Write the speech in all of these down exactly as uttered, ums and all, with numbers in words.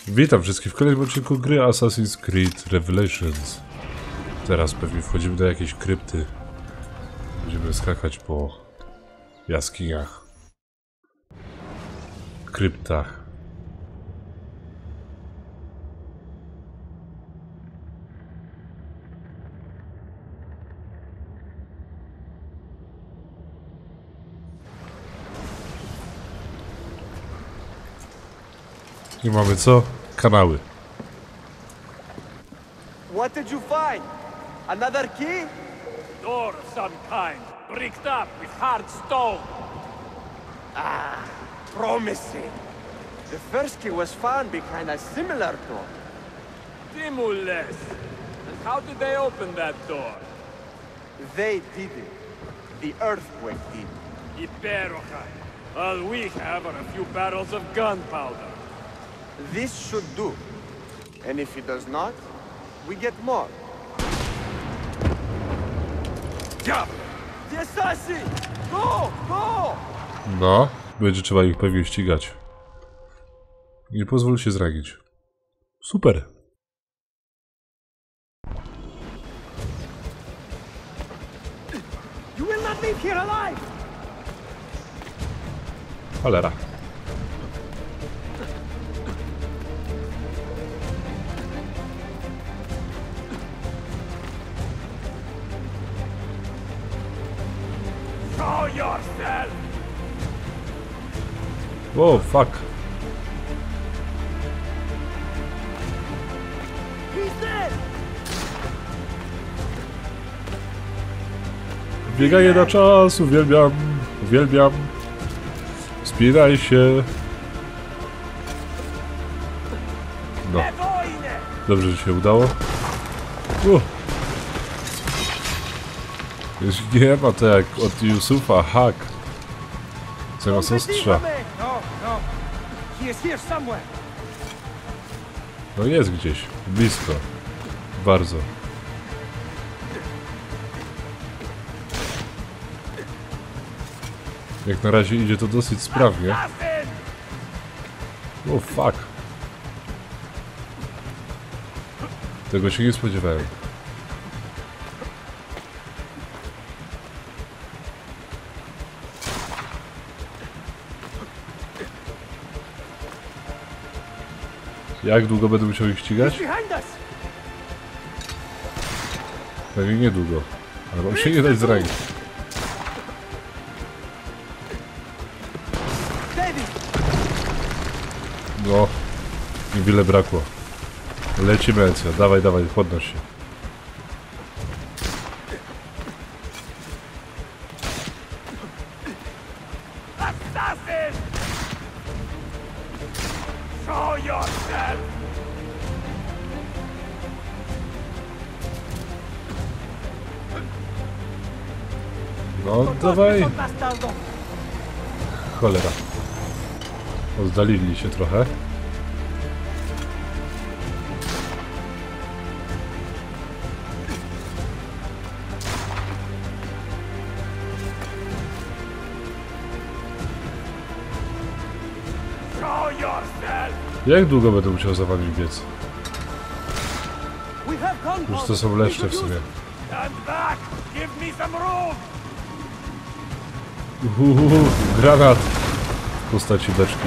Witam wszystkich w kolejnym odcinku gry Assassin's Creed Revelations. Teraz pewnie wchodzimy do jakiejś krypty. Będziemy skakać po jaskiniach, kryptach. I mamy co? Kanały. What did you find? Another key? Door of some kind, bricked up with hard stone. Ah, promising. The first key was found behind a similar door. Timules. And how did they open that door? They did it. The earthquake did. Iberohai. All we have are a few barrels of gunpowder. This should do. And if it does not, we get more. Yeah. The assassin! Go! Go! No, będzie trzeba ich pewnie ścigać. Nie pozwól się zranić. Super. You will not leave here alive! Cholera. Show yourself! Wow, fuck. He's dead! Bieganie na czas, uwielbiam, uwielbiam. Wspinaj się. No, dobrze, że się udało. Uh. Jeśli nie ma to jak od Yusufa, hak. Zamiast ostrza. No, no. He is here somewhere. No jest gdzieś, blisko. Bardzo. Jak na razie idzie to dosyć sprawnie. O fuck. Tego się nie spodziewałem. Jak długo będę musiał ich ścigać? Behind us! Pewnie niedługo. Ale mam się nie dać zranić. No, niewiele brakło. Lecimy, Encja. Dawaj, dawaj, podnoś się. Assassin! Show yourself! No, dawaj. Cholera. Oddalili się trochę. Show yourself! Jak długo będę musiał za wami biec? We have gunpowder. Już to są leszcze w sumie. Stand back! Give me some room! Uhuhu, granat w postaci beczki.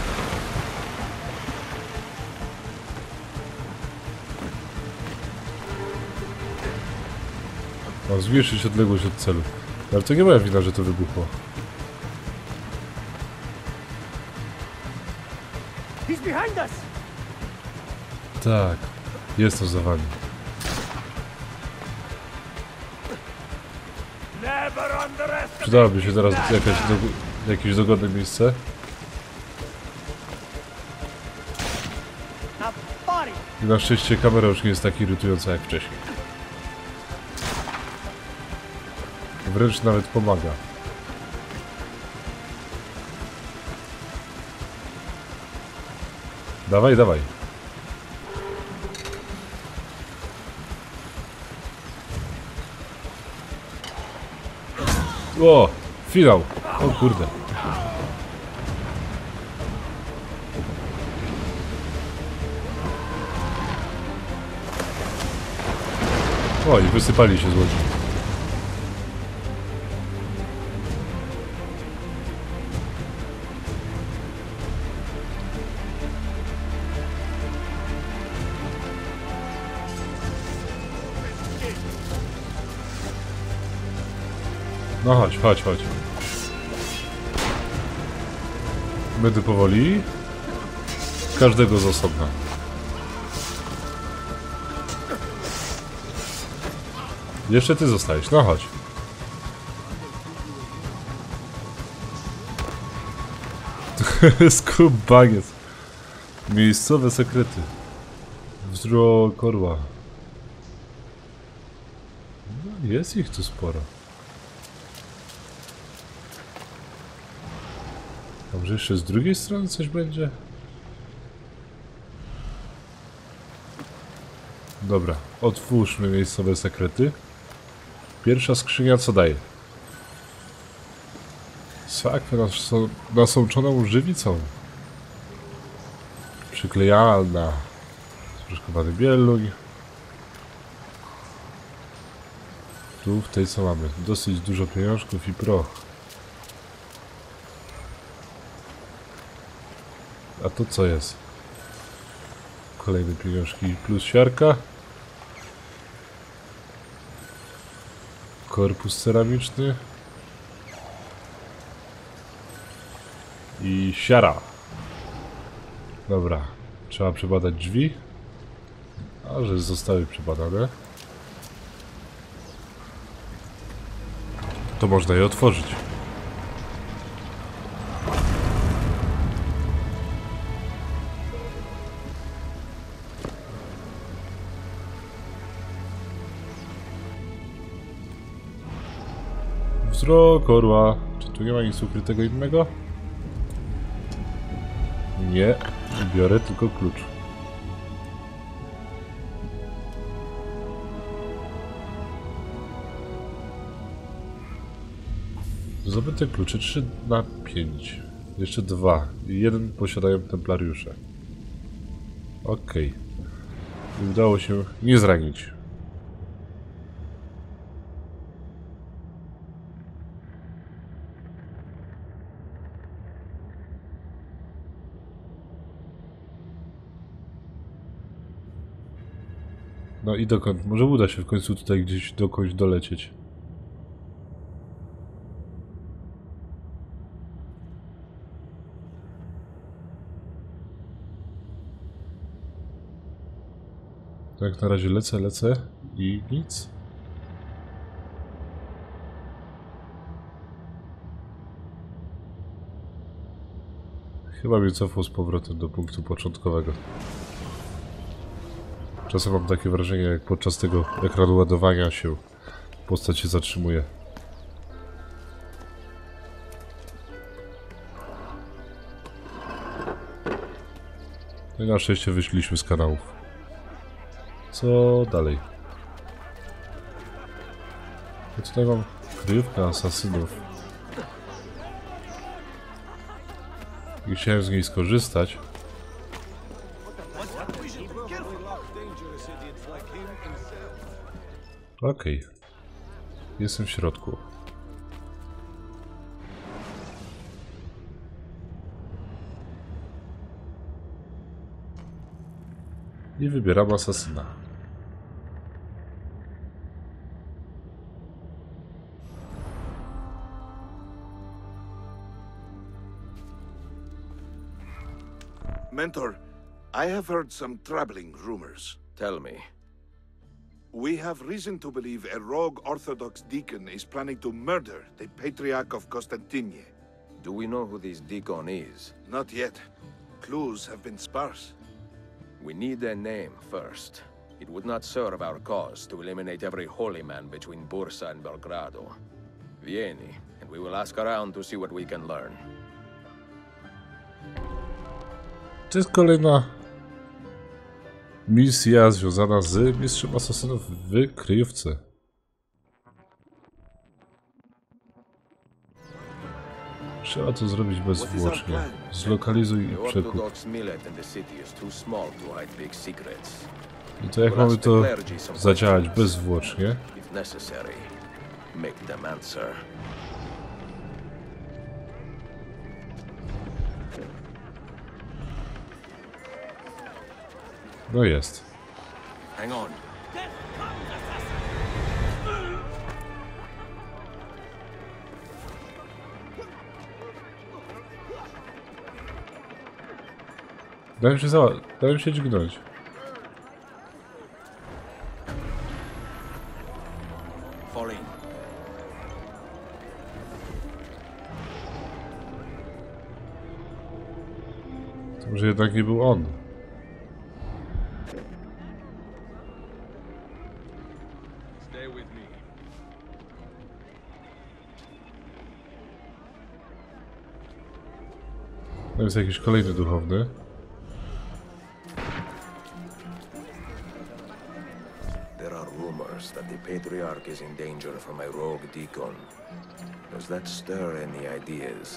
Mam zmniejszyć odległość od celu. Ale to nie moja wina, że to wybuchło. He's behind us! Tak, jestem za wami. Never underestimate! Przydałoby się teraz jakaś dogo jakieś dogodne miejsce. A body! I na szczęście kamera już nie jest tak irytująca jak wcześniej. Wręcz nawet pomaga. Dawaj, dawaj. O, finał. O kurde. O, i wysypali się z łodzi. No chodź, chodź, chodź. Będę powoli. Każdego z osobna. Jeszcze ty zostajesz, no chodź. Skubaniec. Miejscowe sekrety. Wzrok orła. No, jest ich tu sporo. A może jeszcze z drugiej strony coś będzie? Dobra, otwórzmy miejscowe sekrety. Pierwsza skrzynia co daje? Sakwę nas nasączoną żywicą. Przyklejalna. Sproszkowany bieluń. Tu w tej co mamy? Dosyć dużo pieniążków i proch. A to co jest? Kolejne pieniążki plus siarka. Korpus ceramiczny. I siara. Dobra. Trzeba przebadać drzwi. A że zostały przebadane, to można je otworzyć. Wzrok orła. Czy tu nie ma nic ukrytego innego? Nie. Biorę tylko klucz. Zdobyte klucze trzy na pięć. Jeszcze dwa. I jeden posiadają templariusze. Okej. Okay. Udało się nie zranić. No i dokąd? Może uda się w końcu tutaj gdzieś dokądś dolecieć. Tak na razie lecę, lecę i nic. Chyba mnie cofło z powrotem do punktu początkowego. Czasem mam takie wrażenie, jak podczas tego ekranu ładowania się postać się zatrzymuje. No i na szczęście wyszliśmy z kanałów. Co dalej? Ja tutaj mam kryjówkę asasynów. I chciałem z niej skorzystać. Okej. Okay. Jestem w środku. I wybieram asasyna. Mentor, I have heard some troubling rumors. Tell me. We have reason to believe a rogue Orthodox deacon is planning to murder the Patriarch of Constantine. Do we know who this deacon is? Not yet. Clues have been sparse. We need a name first. It would not serve our cause to eliminate every holy man between Bursa and Belgrado. Vieni, and we will ask around to see what we can learn. To jest kolejna misja związana z mistrzem asasynów w kryjówce. Trzeba to zrobić bezzwłocznie. Zlokalizuj i przekup. I to jak mamy to zadziałać bezzwłocznie? If necessary, make them answer. No jest. Hang on. Dałem się za... Dałem się dźgnąć. Fall in. To może jednak nie był on. Stay with me. To jest jakiś kolejny duchowny. There are rumors that the Patriarch is in danger from a rogue deacon. Does that stir any ideas?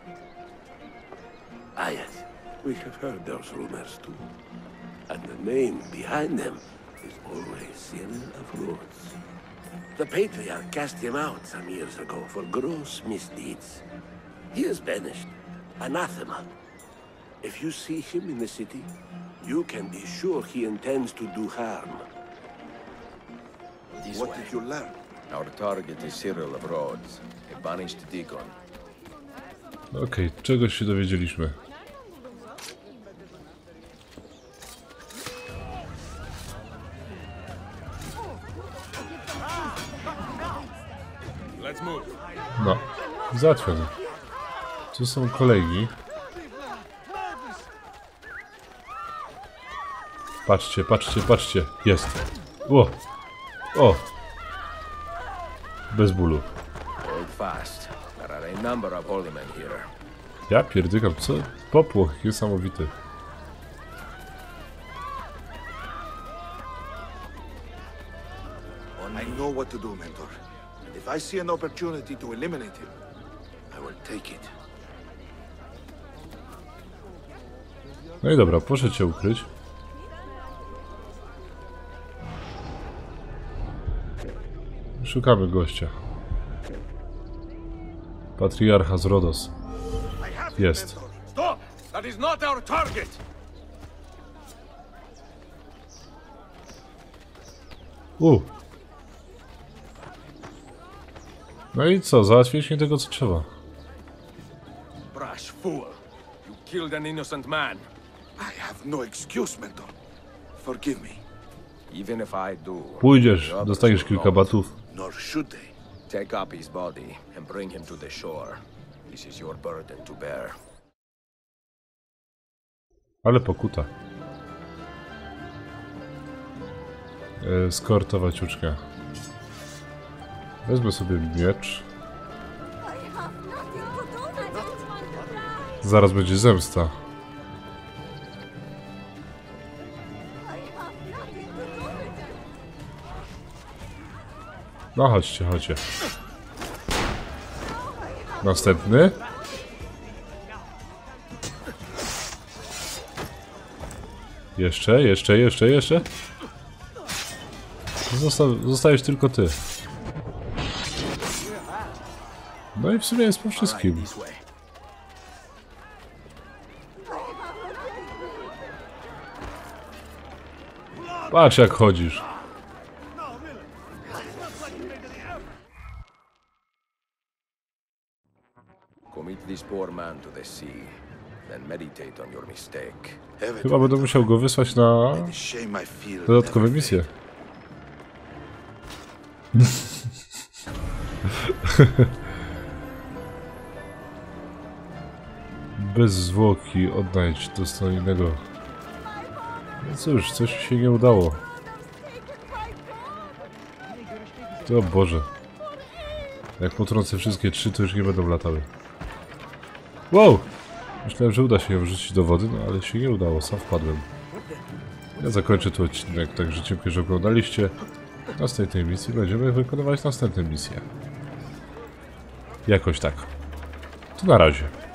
Ah, yes. We have heard those rumors too. And the name behind them is always Cyril of Rhodes. The Patriarch cast him out some years ago for gross misdeeds. He is banished, anathema. If you see him in the city, you can be sure he intends to do harm. This What way. did you learn? Our target is Cyril of Rhodes, a banished deacon. Okej, okay, czegoś się dowiedzieliśmy. Let's move. No, załatwione. Tu są kolegi. Patrzcie, patrzcie, patrzcie. Jest. O! O! Bez bólu. Hold fast. There are a number of holy men here. Ja pierdykam, co? Popłoch niesamowity. I know what to do, Mentor. And if I see an opportunity to eliminate him, I will take it. No i dobra, proszę cię ukryć. Szukamy gościa. Patriarcha z Rhodos. Jest. Stop! That is not our target! U. No i co? Załatwiliśmy tego, co trzeba. Brash fool! You killed an innocent man. I have no excuse, Mentor. Forgive me. Even if I do, Pójdziesz, the others dostaniesz will kilka not. batów. Nor should they. Take up his body and bring him to the shore. This is your burden to bear. Ale pokuta. E, skortować uczka. Wezmę sobie miecz. Zaraz będzie zemsta. No chodźcie, chodźcie. Następny. Jeszcze, jeszcze, jeszcze, jeszcze. Zosta zostajesz tylko ty. No i w sumie jest po wszystkim. Patrz jak chodzisz. Commit this poor man to the sea, then meditate on your mistake. Chyba będę musiał go wysłać na The shame I feel dodatkowe never misje. Bez zwłoki odnajdź dostojnego. No cóż, coś się nie udało. O Boże. Jak potrącę wszystkie trzy, to już nie będą latały. Wow! Myślałem, że uda się ją wrzucić do wody, no ale się nie udało, sam wpadłem. Ja zakończę tu odcinek, także dziękuję, że oglądaliście. W następnej misji będziemy wykonywać następne misje. Jakoś tak. To na razie.